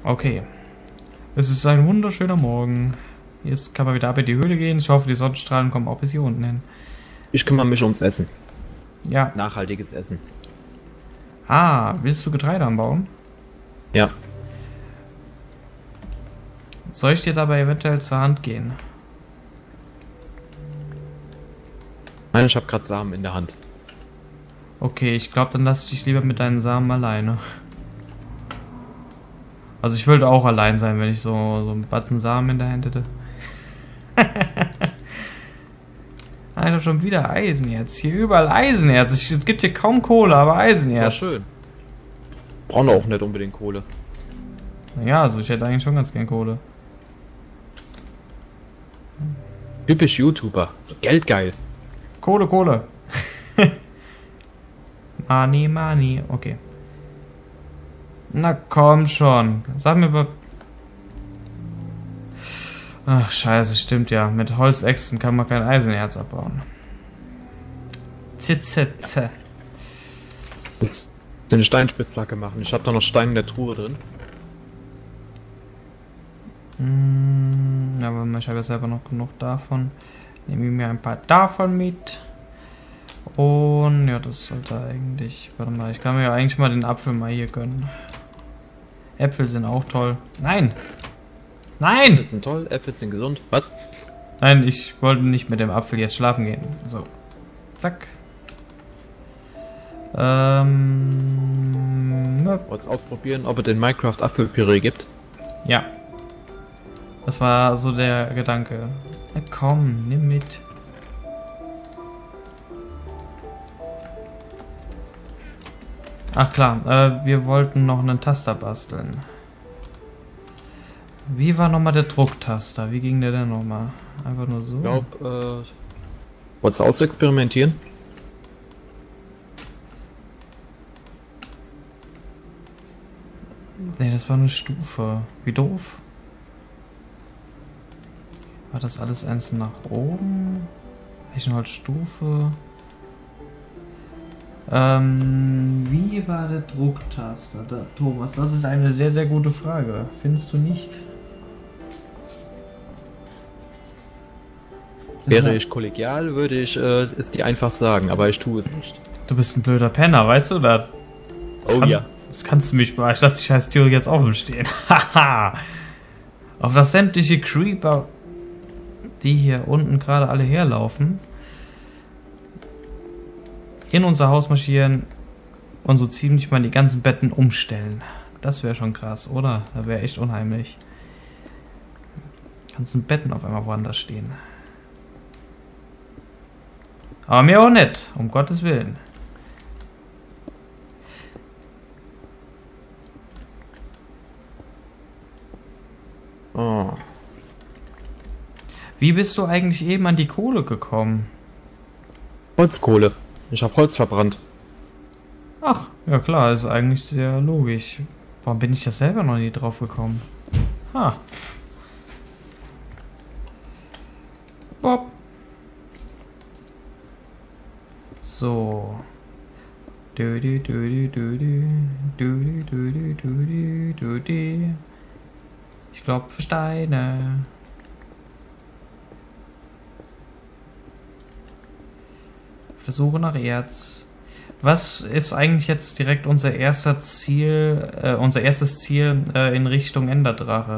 Okay. Es ist ein wunderschöner Morgen. Jetzt kann man wieder ab in die Höhle gehen. Ich hoffe, die Sonnenstrahlen kommen auch bis hier unten hin. Ich kümmere mich ums Essen. Ja. Nachhaltiges Essen. Ah, willst du Getreide anbauen? Ja. Soll ich dir dabei eventuell zur Hand gehen? Nein, ich habe gerade Samen in der Hand. Okay, ich glaube, dann lass dich lieber mit deinen Samen alleine. Also ich würde auch allein sein, wenn ich so einen Batzen Samen in der Hand hätte. Alter, schon wieder Eisenerz. Hier überall Eisenerz. Es gibt hier kaum Kohle, aber Eisenerz. Ja, schön. Brauchen auch nicht unbedingt Kohle. Ja, also ich hätte eigentlich schon ganz gern Kohle. Typisch YouTuber. So geldgeil. Kohle, Kohle. Money, money. Okay. Na komm schon. Sag mir mal. Ach, scheiße, stimmt ja. Mit Holzäxten kann man kein Eisenerz abbauen. Zitze. Jetzt eine Steinspitzhacke machen. Ich habe da noch Steine in der Truhe drin. Aber ich habe ja selber noch genug davon. Nehme ich mir ein paar davon mit. Und ja, das sollte eigentlich. Warte mal, ich kann mir ja eigentlich mal den Apfel mal hier gönnen. Äpfel sind auch toll. Nein! Nein! Äpfel sind toll, Äpfel sind gesund. Was? Nein, ich wollte nicht mit dem Apfel jetzt schlafen gehen. So. Zack. Wolltest ausprobieren, ob es in Minecraft Apfelpüree gibt? Ja. Das war so der Gedanke. Na komm, nimm mit. Ach klar, wir wollten noch einen Taster basteln. Wie war nochmal der Drucktaster? Wie ging der denn nochmal? Einfach nur so? Ich glaube, wolltest du ausexperimentieren? Nee, das war eine Stufe. Wie doof. War das alles eins nach oben? Welche Holzstufe? Wie war der Drucktaster? Thomas, das ist eine sehr, sehr gute Frage. Findest du nicht? Wäre ich kollegial, würde ich es dir einfach sagen, aber ich tue es nicht. Du bist ein blöder Penner, weißt du das? Ja. Das kannst du mich mal. Ich lasse die scheiß Türe jetzt offen stehen. Haha. Auf das sämtliche Creeper, die hier unten gerade alle herlaufen, in unser Haus marschieren und so ziemlich mal die ganzen Betten umstellen. Das wäre schon krass, oder? Das wäre echt unheimlich. Die ganzen Betten auf einmal woanders stehen. Aber mir auch nicht, um Gottes Willen. Oh. Wie bist du eigentlich eben an die Kohle gekommen? Holzkohle. Ich habe Holz verbrannt. Ach, ja klar, ist eigentlich sehr logisch. Warum bin ich da selber noch nie drauf gekommen? Ha. Bob. So. Ich glaube für Steine. Auf der Suche nach Erz. Was ist eigentlich jetzt direkt unser erstes Ziel in Richtung Enderdrache?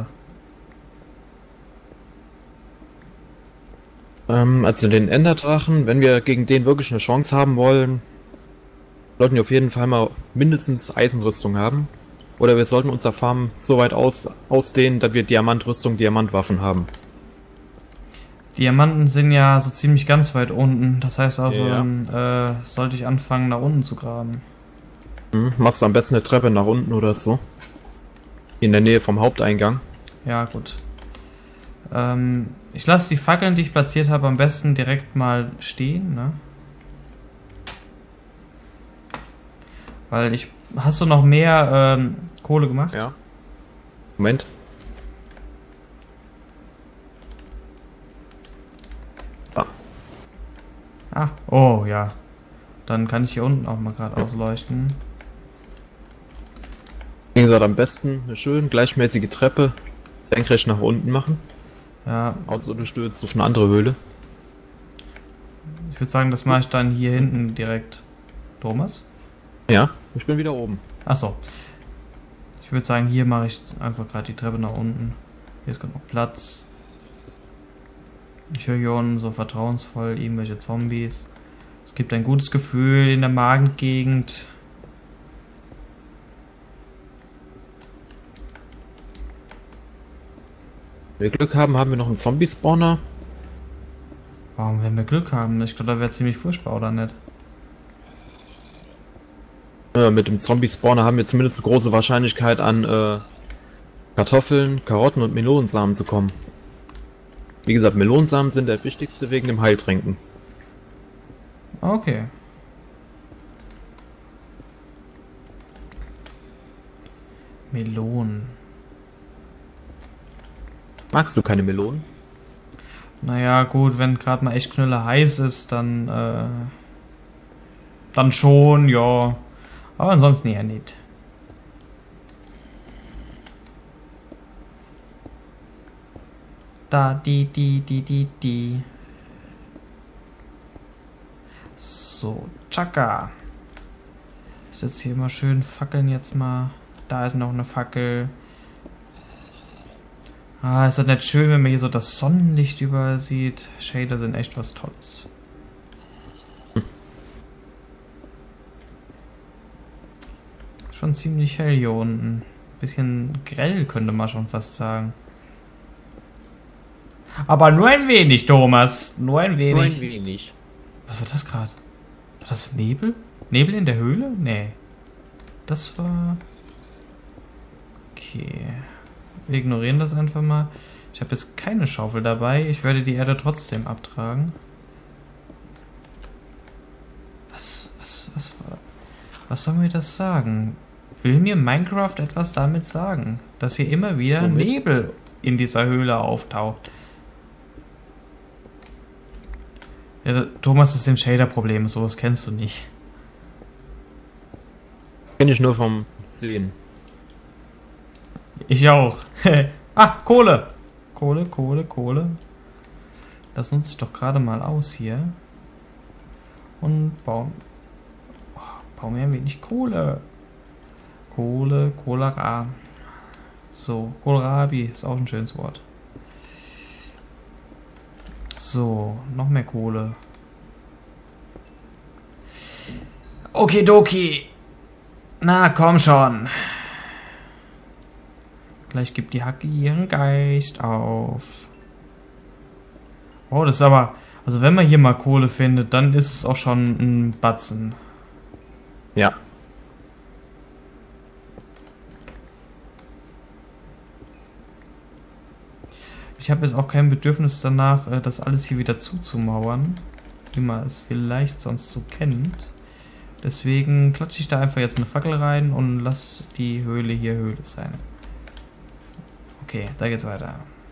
Also den Enderdrachen, wenn wir gegen den wirklich eine Chance haben wollen, sollten wir auf jeden Fall mal mindestens Eisenrüstung haben. Oder wir sollten unser Farm so weit ausdehnen, dass wir Diamantrüstung, Diamantwaffen haben. Diamanten sind ja so ziemlich ganz weit unten. Das heißt also, Ja. dann sollte ich anfangen, nach unten zu graben. Machst du am besten eine Treppe nach unten oder so. In der Nähe vom Haupteingang. Ja, gut. Ich lasse die Fackeln, die ich platziert habe, am besten direkt mal stehen, ne? Weil ich... Hast du noch mehr Kohle gemacht? Ja. Moment. Ah, oh ja. Dann kann ich hier unten auch mal gerade ausleuchten. Wie gesagt, am besten eine schön gleichmäßige Treppe senkrecht nach unten machen. Ja. Also du stürzt auf eine andere Höhle. Ich würde sagen, das mache ich dann hier hinten direkt. Thomas? Ja, ich bin wieder oben. Achso. Ich würde sagen, hier mache ich einfach gerade die Treppe nach unten. Hier ist genug Platz. Ich höre hier unten so vertrauensvoll irgendwelche Zombies. Es gibt ein gutes Gefühl in der Magengegend. Wenn wir Glück haben, haben wir noch einen Zombie-Spawner. Warum, wenn wir Glück haben? Ich glaube, da wäre ziemlich furchtbar, oder nicht? Mit dem Zombie-Spawner haben wir zumindest eine große Wahrscheinlichkeit an Kartoffeln, Karotten und Melonensamen zu kommen. Wie gesagt, Melonensamen sind der wichtigste wegen dem Heiltränken. Okay. Melonen. Magst du keine Melonen? Naja, gut, wenn gerade mal echt Knülle heiß ist, dann schon, ja. Aber ansonsten eher nicht. Da, die. So, tschakka. Ich setze hier mal schön Fackeln jetzt mal. Da ist noch eine Fackel. Ah, ist das nicht schön, wenn man hier so das Sonnenlicht überall sieht? Shader sind echt was Tolles. Schon ziemlich hell hier unten. Bisschen grell, könnte man schon fast sagen. Aber nur ein wenig, Thomas. Nur ein wenig. Nur ein wenig. Was war das gerade? War das Nebel? Nebel in der Höhle? Nee. Das war... Okay. Wir ignorieren das einfach mal. Ich habe jetzt keine Schaufel dabei. Ich werde die Erde trotzdem abtragen. Was soll mir das sagen? Will mir Minecraft etwas damit sagen? Dass hier immer wieder Nebel in dieser Höhle auftaucht. Ja, Thomas, das sind Shader-Probleme. Sowas kennst du nicht. Kenn ich nur vom Sehen. Ich auch. Ah, Kohle. Kohle. Das nutze ich doch gerade mal aus hier. Und bauen wir ein wenig Kohle. Cholera. So, Kohlrabi ist auch ein schönes Wort. So, noch mehr Kohle. Okidoki. Na, komm schon. Gleich gibt die Hacke ihren Geist auf. Oh, das ist aber... Also wenn man hier mal Kohle findet, dann ist es auch schon ein Batzen. Ja. Ich habe jetzt auch kein Bedürfnis danach, das alles hier wieder zuzumauern. Wie man es vielleicht sonst so kennt. Deswegen klatsche ich da einfach jetzt eine Fackel rein und lass die Höhle hier Höhle sein. Okay, da geht's weiter.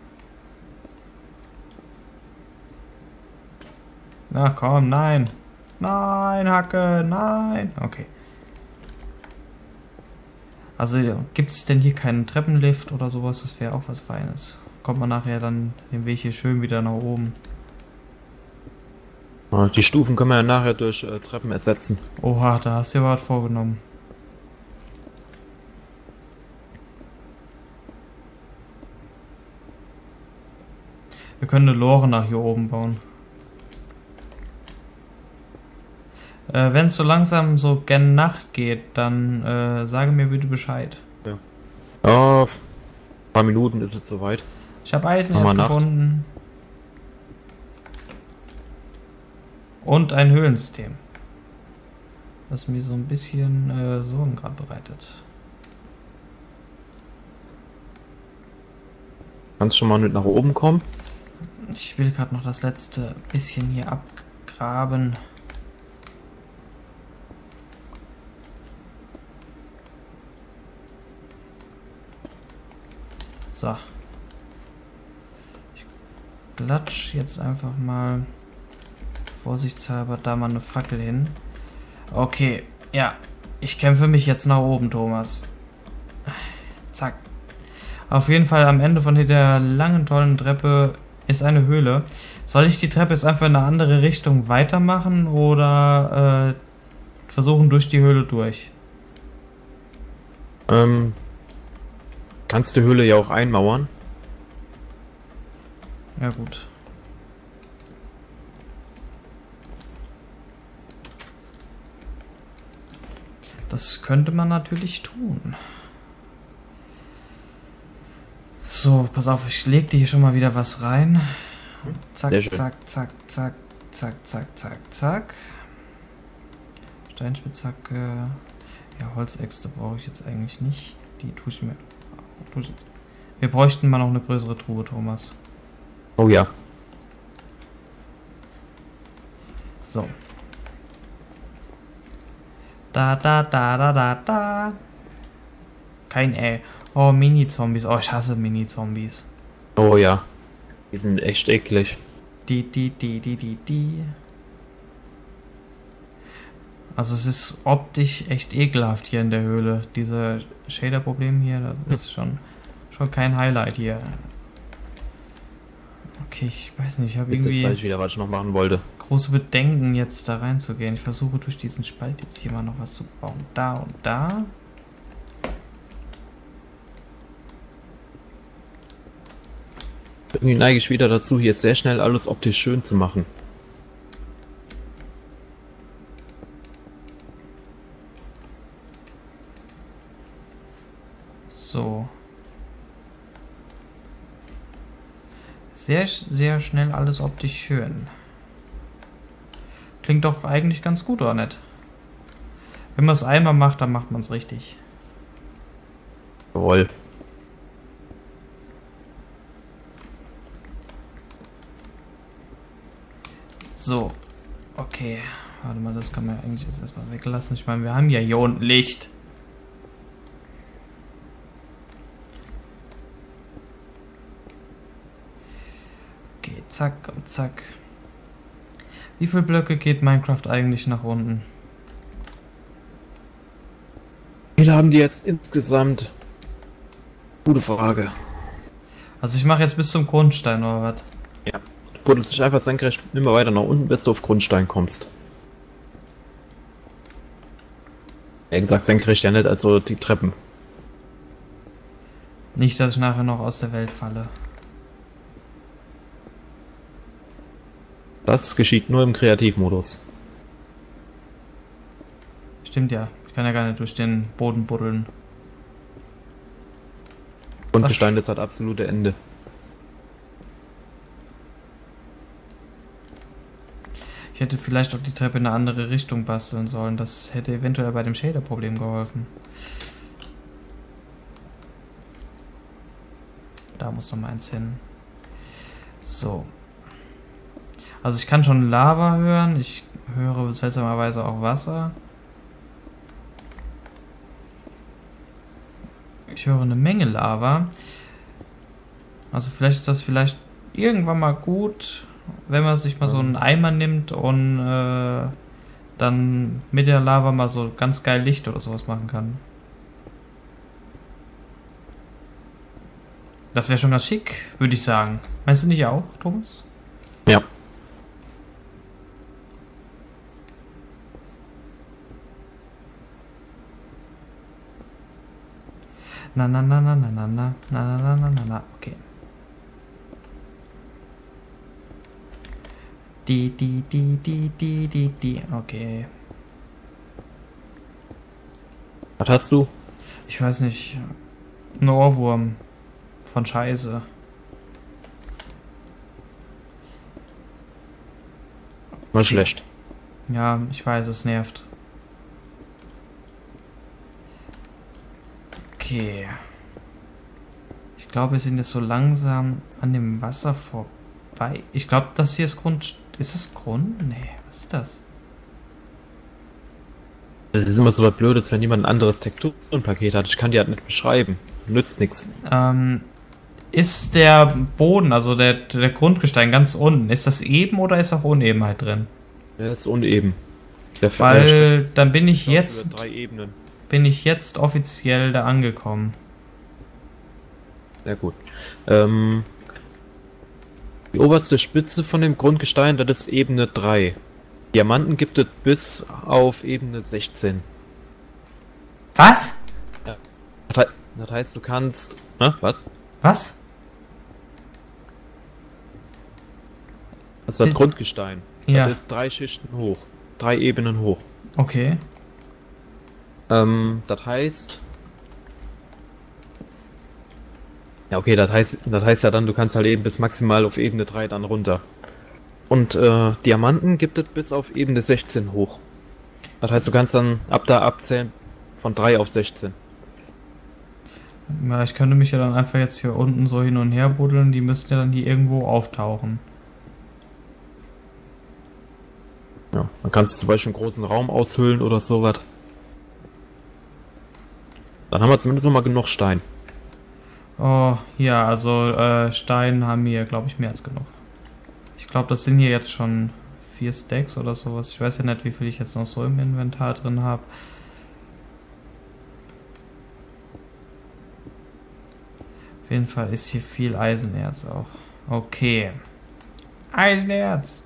Ach komm, nein. Nein, Hacke, nein. Okay. Also gibt es denn hier keinen Treppenlift oder sowas? Das wäre auch was Feines. Kommt man nachher dann den Weg hier schön wieder nach oben. Die Stufen können wir ja nachher durch Treppen ersetzen. Oha, da hast du ja was vorgenommen. Wir können eine Lore nach hier oben bauen. Wenn es so langsam so gen Nacht geht, dann sage mir bitte Bescheid. Ja. Ja, ein paar Minuten ist es soweit. Ich habe Eisen erst gefunden. Und ein Höhlensystem. Was mir so ein bisschen Sorgen gerade bereitet. Kannst schon mal mit nach oben kommen? Ich will gerade noch das letzte bisschen hier abgraben. So. Ich klatsch jetzt einfach mal vorsichtshalber da mal eine Fackel hin. Okay, ja. Ich kämpfe mich jetzt nach oben, Thomas. Auf jeden Fall am Ende von der langen, tollen Treppe ist eine Höhle. Soll ich die Treppe jetzt einfach in eine andere Richtung weitermachen oder versuchen durch die Höhle durch? Kannst die Höhle ja auch einmauern. Ja gut. Das könnte man natürlich tun. So, pass auf, ich leg dir hier schon mal wieder was rein. Zack, Sehr schön. zack, zack, zack, zack, zack, zack, zack. Steinspitzhacke. Ja, Holzäxte brauche ich jetzt eigentlich nicht. Die tue ich mir. Wir bräuchten mal noch eine größere Truhe, Thomas. Oh ja. So. Da. Kein Oh, Mini-Zombies. Oh, ich hasse Mini-Zombies. Oh ja. Die sind echt eklig. Die. Also es ist optisch echt ekelhaft hier in der Höhle. Diese Shader-Problem hier, das ist schon kein Highlight hier. Okay, ich weiß nicht, ich habe Jetzt weiß irgendwie ich wieder, was ich noch machen wollte. große Bedenken, jetzt da reinzugehen. Ich versuche durch diesen Spalt jetzt hier mal noch was zu bauen. Da und da. Irgendwie neige ich wieder dazu, hier sehr schnell alles optisch schön zu machen. So. Sehr, sehr schnell alles optisch schön. Klingt doch eigentlich ganz gut, oder nicht? Wenn man es einmal macht, dann macht man es richtig. Jawohl. So. Okay. Warte mal, das kann man ja eigentlich jetzt erstmal weglassen. Ich meine, wir haben ja hier unten Licht. Okay, zack und zack. Wie viele Blöcke geht Minecraft eigentlich nach unten? Wie viele haben die jetzt insgesamt? Gute Frage. Also ich mache jetzt bis zum Grundstein, oder was? Ja. Du buddelst dich einfach senkrecht immer weiter nach unten, bis du auf Grundstein kommst. Ja, gesagt, senkrecht ja nicht, also die Treppen. Nicht, dass ich nachher noch aus der Welt falle. Das geschieht nur im Kreativmodus. Stimmt ja. Ich kann ja gar nicht durch den Boden buddeln. Grundgestein, das hat absolute Ende. Ich hätte vielleicht auch die Treppe in eine andere Richtung basteln sollen. Das hätte eventuell bei dem Shader-Problem geholfen. Da muss noch mal eins hin. So. Also ich kann schon Lava hören. Ich höre seltsamerweise auch Wasser. Ich höre eine Menge Lava. Also vielleicht ist das vielleicht irgendwann mal gut, wenn man sich mal so einen Eimer nimmt und dann mit der Lava mal so ganz geil Licht oder sowas machen kann. Das wäre schon ganz schick, würde ich sagen. Meinst du nicht auch, Thomas? Ja. Na. Okay. Die. Okay. Was hast du? Ich weiß nicht. Ein Ohrwurm. Von Scheiße. Mal schlecht. Ja, ich weiß, es nervt. Okay. Ich glaube, wir sind jetzt so langsam an dem Wasser vorbei. Ich glaube, das hier ist Grund. Ist es Grund? Nee, was ist das? Das ist immer so was Blödes, wenn jemand ein anderes Texturenpaket hat. Ich kann die halt nicht beschreiben. Nützt nichts. Ist der Boden, also der Grundgestein ganz unten, ist das eben oder ist auch Unebenheit drin? Der ist uneben. Der Weil dann bin ich über jetzt 3 Ebenen. offiziell da angekommen. Sehr gut. Die oberste Spitze von dem Grundgestein, das ist Ebene 3. Diamanten gibt es bis auf Ebene 16. Was? Ja. Das heißt, du kannst... was? Was? Das ist das Grundgestein. Ja. Das ist 3 Schichten hoch. 3 Ebenen hoch. Okay. Das heißt... Ja, okay, das heißt ja dann, du kannst halt eben bis maximal auf Ebene 3 dann runter. Und Diamanten gibt es bis auf Ebene 16 hoch. Das heißt, du kannst dann ab da abzählen von 3 auf 16. Ja, ich könnte mich ja dann einfach jetzt hier unten so hin und her buddeln. Die müssten ja dann hier irgendwo auftauchen. Ja, dann kannst du zum Beispiel einen großen Raum aushöhlen oder sowas. Dann haben wir zumindest noch mal genug Stein. Oh, ja, also Stein haben wir, glaube ich, mehr als genug. Ich glaube, das sind hier jetzt schon 4 Stacks oder sowas. Ich weiß ja nicht, wie viel ich jetzt noch so im Inventar drin habe. Auf jeden Fall ist hier viel Eisenerz auch. Okay. Eisenerz!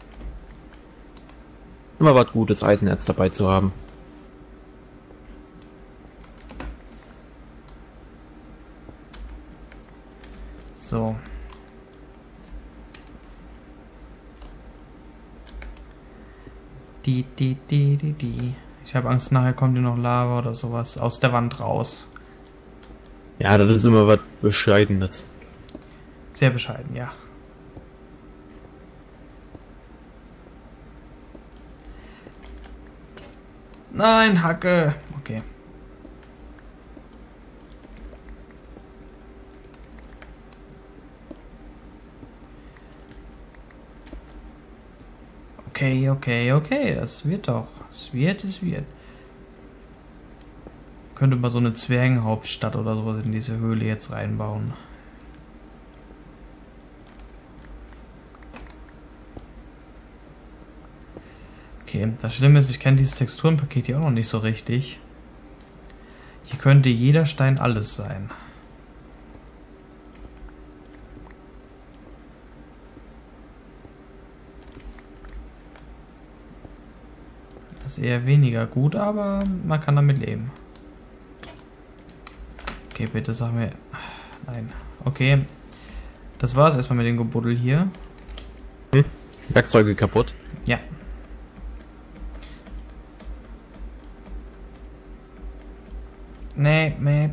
Immer was Gutes, Eisenerz dabei zu haben. So. Die. Ich habe Angst, nachher kommt hier noch Lava oder sowas aus der Wand raus. Ja, das ist immer was Bescheidenes. Sehr bescheiden, ja. Nein, Hacke. Okay. Okay. Das wird doch. Es wird. Könnte mal so eine Zwergenhauptstadt oder sowas in diese Höhle jetzt reinbauen. Okay, das Schlimme ist, ich kenne dieses Texturenpaket hier auch noch nicht so richtig. Hier könnte jeder Stein alles sein. Das ist eher weniger gut, aber man kann damit leben. Okay, bitte sag mir... Nein. Okay. Das war's erstmal mit dem Gebuddel hier. Werkzeuge kaputt. Ja. Map.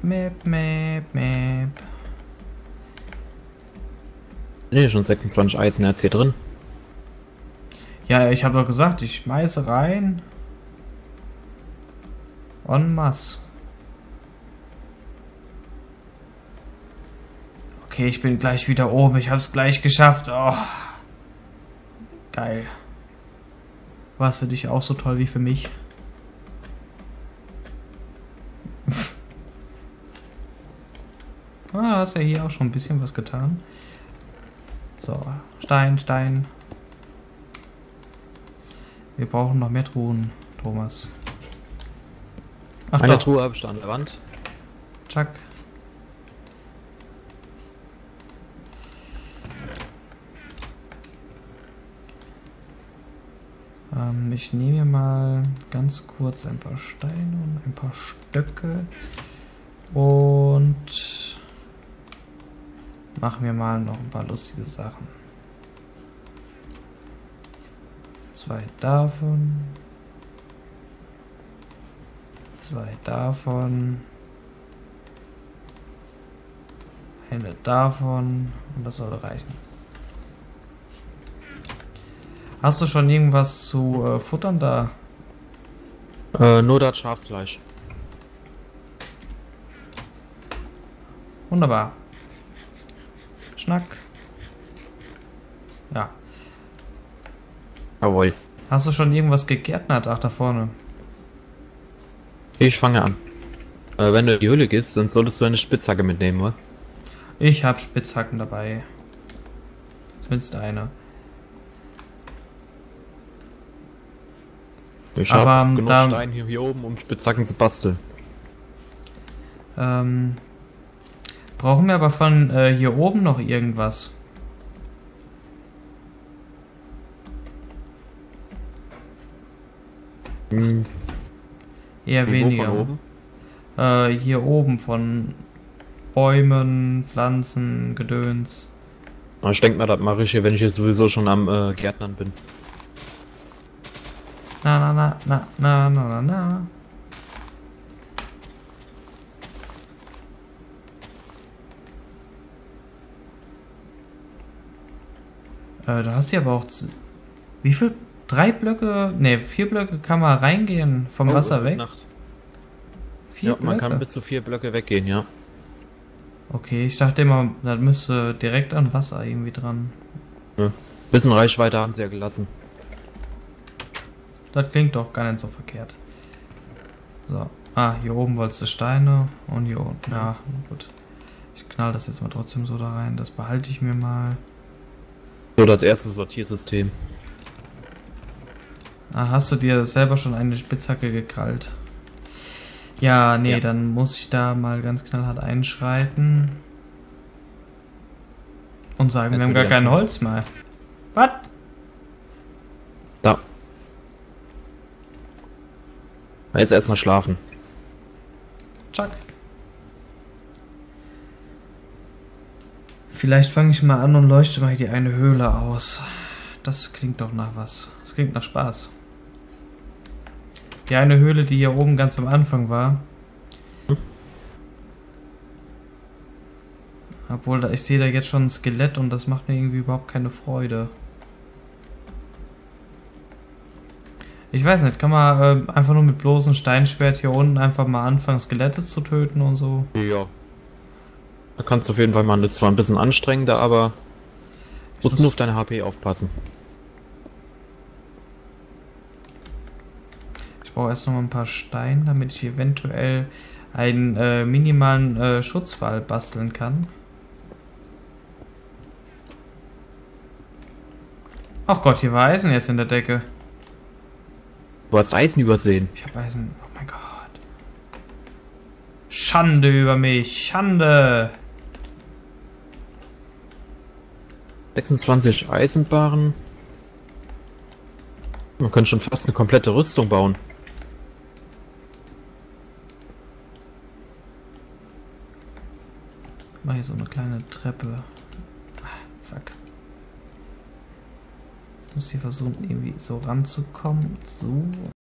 Nee, schon 26 Eisenerz hier drin. Ja, ich habe doch gesagt, ich schmeiße rein. En masse. Okay, ich bin gleich wieder oben. Ich habe es gleich geschafft. Oh. Geil. War es für dich auch so toll wie für mich? Ah, hast ja hier auch schon ein bisschen was getan. So, Stein. Wir brauchen noch mehr Truhen, Thomas. Ach Eine doch. Truhe habe ich da an der Wand. Zack. Ich nehme mir mal ganz kurz ein paar Steine und ein paar Stöcke und machen wir mal noch ein paar lustige Sachen. 2 davon. 2 davon. Eine davon. Und das soll reichen. Hast du schon irgendwas zu futtern da? Nur das Schafsfleisch. Wunderbar. Schnack. Ja. Jawohl. Hast du schon irgendwas gegärtnert? Ach, da vorne. Ich fange an. Wenn du in die Höhle gehst, dann solltest du eine Spitzhacke mitnehmen, oder? Ich habe Spitzhacken dabei. Zumindest eine. Ich Aber, habe genug da- Stein hier oben, um Spitzhacken zu basteln. Brauchen wir aber von hier oben noch irgendwas? Hm. Eher Wo weniger. von oben? Hier oben von Bäumen, Pflanzen, Gedöns. Ich denke mal, das mache ich hier, wenn ich jetzt sowieso schon am Gärtnern bin. Na, na, na, na, na, na, na. Da hast du aber auch... Wie viel? 3 Blöcke? Ne, 4 Blöcke kann man reingehen vom Wasser weg. Nacht. 4 Ja, Blöcke? man kann bis zu 4 Blöcke weggehen, ja. Okay, ich dachte immer, das müsste direkt an Wasser irgendwie dran. Ja. Bisschen Reichweite haben sie ja gelassen. Das klingt doch gar nicht so verkehrt. So. Ah, hier oben wolltest du Steine und hier unten. Ja, gut. Ich knall das jetzt mal trotzdem so da rein. Das behalte ich mir mal. So, das erste Sortiersystem. Ah, hast du dir selber schon eine Spitzhacke gekrallt? Ja, nee, Ja. dann muss ich da mal ganz knallhart einschreiten. Und sagen, wir haben gar kein Holz mehr. Was? Da. Jetzt erstmal schlafen. Chuck. Vielleicht fange ich mal an und leuchte mal die eine Höhle aus. Das klingt doch nach was. Das klingt nach Spaß. Die eine Höhle, die hier oben ganz am Anfang war. Obwohl, ich sehe da jetzt schon ein Skelett und das macht mir irgendwie überhaupt keine Freude. Ich weiß nicht, kann man einfach nur mit bloßem Steinschwert hier unten einfach mal anfangen, Skelette zu töten und so? Ja. Da kannst du auf jeden Fall machen. Das ist zwar ein bisschen anstrengender, aber musst nur auf deine HP aufpassen. Ich brauche erst noch mal ein paar Steine, damit ich eventuell einen minimalen Schutzwall basteln kann. Ach Gott, hier war Eisen jetzt in der Decke. Du hast Eisen übersehen. Ich habe Eisen. Oh mein Gott. Schande über mich. Schande. 26 Eisenbarren. Man könnte schon fast eine komplette Rüstung bauen. Mach hier so eine kleine Treppe. Fuck. Ich muss hier versuchen, irgendwie so ranzukommen. So.